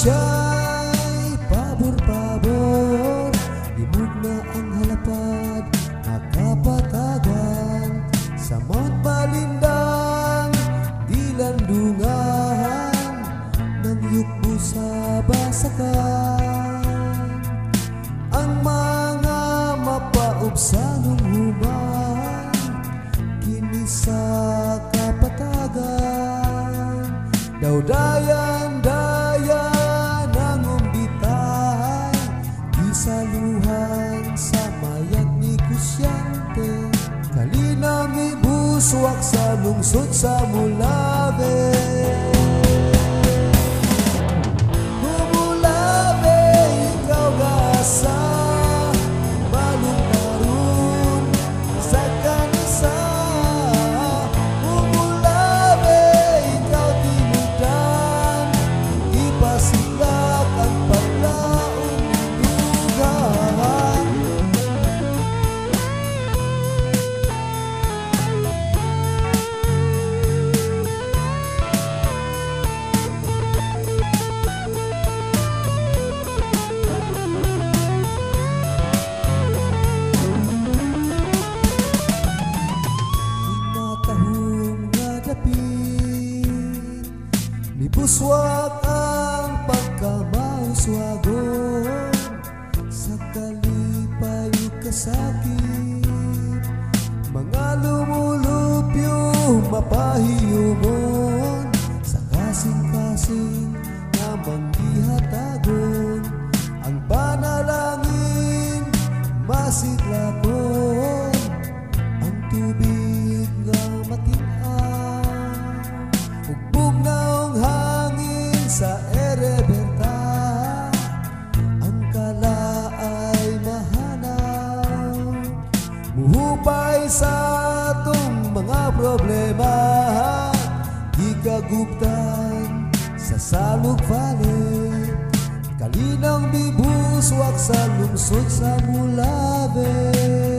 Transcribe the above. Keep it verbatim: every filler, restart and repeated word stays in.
siya'y pabor-pabor, limog na ang halapad, nakapatagan sa Mount Malindang, dilandungan ng yukbo sa basakan. Ang mga mapaubsanong human, kini sa kapatagan, dawdayan-dayan ang umbitay, isaluhan sa mayat ni Kusyante, kalinang ibuswak sa lungsod sa Mulabe. Humulabe, ikaw gasa, balong tarun sa kanisa. Humulabe, ikaw tinudan, ipasiklak ang paglaong dugan. Buswak ang pagkamauswagon, sa kalipay kasakit, mga lumulupyo mapahiyumon, sa kasing-kasing na manggihatagon, ang panalangin masiklakon, ang tubig nga matin-an, ugbog na ang hangin sa ereberta, ang kala ay mahanaw, muhupay sa atong mga problema, gigaguptan sa Salug Valley, kalinang bibuswak sa lungsod sa Mulabe.